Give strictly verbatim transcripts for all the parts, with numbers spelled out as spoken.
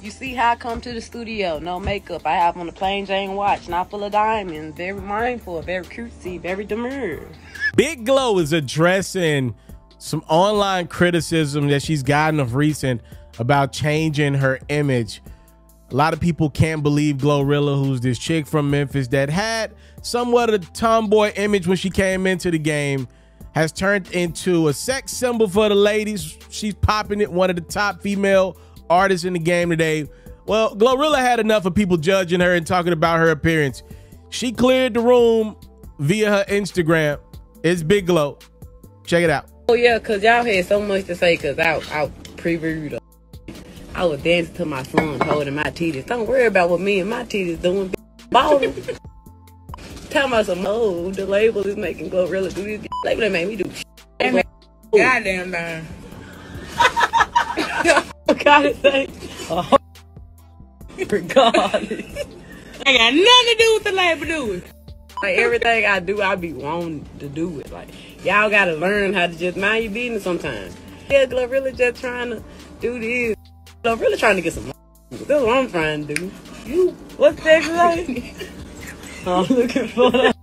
You see how I come to the studio, no makeup. I have on a plain Jane watch, not full of diamonds. Very mindful, very cutesy, very demure. Big Glow is addressing some online criticism that she's gotten of recent about changing her image. A lot of people can't believe Glorilla, who's this chick from Memphis that had somewhat of a tomboy image when she came into the game, has turned into a sex symbol for the ladies. She's popping it, one of the top female artists in the game today. Well, Glorilla had enough of people judging her and talking about her appearance. She cleared the room via her Instagram. It's Big Glow. Check it out. Oh yeah, cause y'all had so much to say. Cause I, I previewed. I was dancing to my song, holding my titties. Don't worry about what me and my titties doing. Ballin'. Tell me some. Oh, the label is making Glorilla do this. Label that made me do. Hey, goddamn man. Gotta say. Oh, regardless. Ain't got nothing to do with the label, do it. Like everything I do, I be wanting to do it. Like y'all gotta learn how to just mind your business sometimes. Yeah, Glorilla just trying to do this. Glorilla trying to get some. That's what I'm trying to do. You, what's that like? I'm looking for that.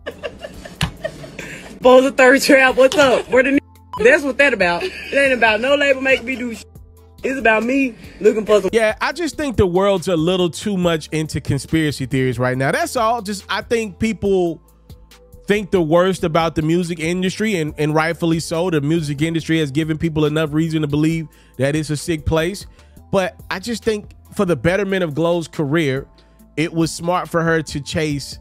Pose a third trap. What's up? Where the? That's what that about. It ain't about no label making me do. It's about me looking for some. Yeah, I just think the world's a little too much into conspiracy theories right now. That's all. Just I think people think the worst about the music industry, and, and rightfully so. The music industry has given people enough reason to believe that it's a sick place. But I just think for the betterment of Glow's career, it was smart for her to chase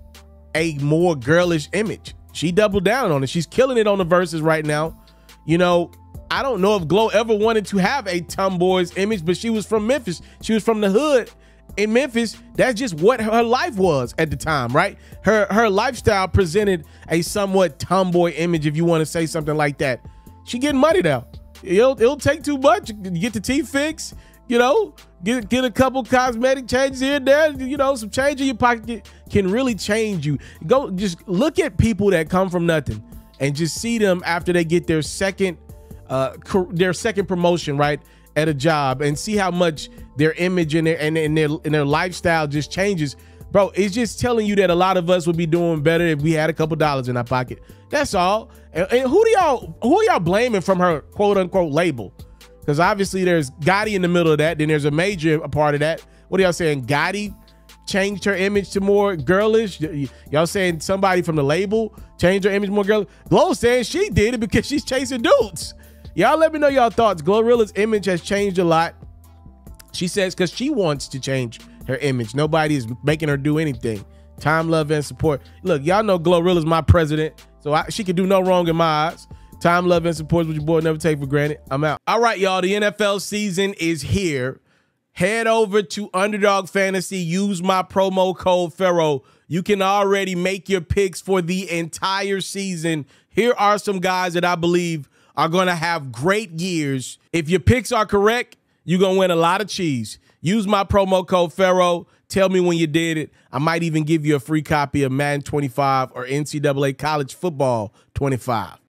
a more girlish image. She doubled down on it. She's killing it on the verses right now. You know, I don't know if Glow ever wanted to have a tomboy's image, but she was from Memphis. She was from the hood in Memphis. That's just what her life was at the time, right? Her her lifestyle presented a somewhat tomboy image, if you want to say something like that. She getting money now. It'll, it'll take too much. You get the teeth fixed, you know, get, get a couple cosmetic changes here and there, you know, some change in your pocket can really change you. Go just look at people that come from nothing and just see them after they get their second uh their second promotion, right, at a job, and see how much their image and their and, and their and their lifestyle just changes. Bro, it's just telling you that a lot of us would be doing better if we had a couple dollars in our pocket. That's all. And, and who do y'all who are y'all blaming from her quote unquote label? Because obviously there's Gotti in the middle of that. Then there's a major a part of that. What are y'all saying? Gotti changed her image to more girlish? Y'all saying somebody from the label changed her image more girlish? Glow saying she did it because she's chasing dudes. Y'all let me know y'all thoughts. Glorilla's image has changed a lot. She says because she wants to change her image. Nobody is making her do anything. Time, love, and support. Look, y'all know Glorilla's my president, so I, she can do no wrong in my eyes. Time, love, and support is what your boy never take for granted. I'm out. All right, y'all. The N F L season is here. Head over to Underdog Fantasy. Use my promo code Pharaoh. You can already make your picks for the entire season. Here are some guys that I believe are going to have great years. If your picks are correct, you're going to win a lot of cheese. Use my promo code Pharaoh. Tell me when you did it. I might even give you a free copy of Madden twenty-five or N C double A College Football twenty-five.